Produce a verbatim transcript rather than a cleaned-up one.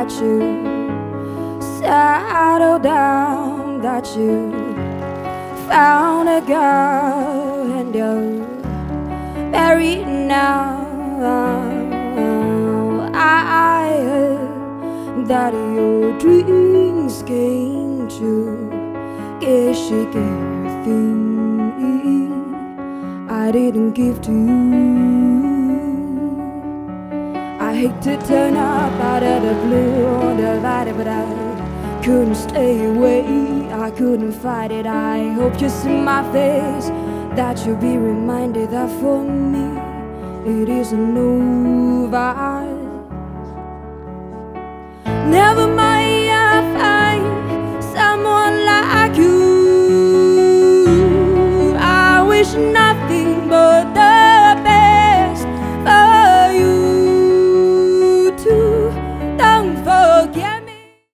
that you settled down, that you found a girl and you're married now. I heard that your dreams came true. Guess she gave everything I didn't give to you. I hate to turn up out of the blue on the light, but I couldn't stay away, I couldn't fight it. I hope you see my face, that you'll be reminded that for me it isn't over. Never mind, I'll find someone like you. I wish nothing